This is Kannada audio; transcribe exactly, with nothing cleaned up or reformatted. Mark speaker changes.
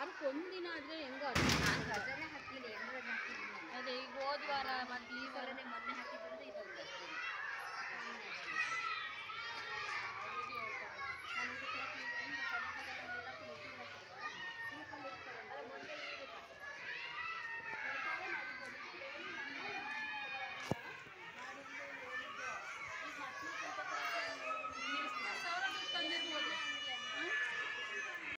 Speaker 1: ವಾರಕ್ಕೆ ಒಂದಿನ ಆದರೆ ಹೆಂಗೋ
Speaker 2: ನಾನು ರಜಾನೇ ಹಾಕಿಲ್ಲ, ಎರಡು ರಜೆ ಹಾಕಿದ್ದೀನಿ.
Speaker 1: ಅದೇ ಈಗ ಹೋದ ವಾರ ಮತ್ತು
Speaker 2: ಈ ಸಲನೇ ಮೊನ್ನೆ ಹಾಕಿ